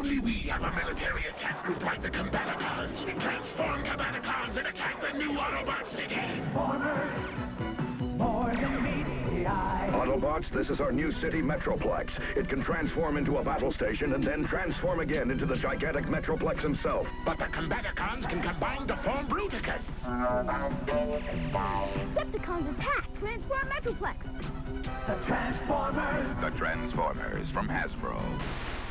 Only we have a military attack group like the Combaticons. Transform Combaticons and attack the new Autobot city. More than meets the eye. Autobots, this is our new city, Metroplex. It can transform into a battle station and then transform again into the gigantic Metroplex himself. But the Combaticons can combine to form Bruticus. Decepticons attack! Transform Metroplex! The Transformers! The Transformers from Hasbro.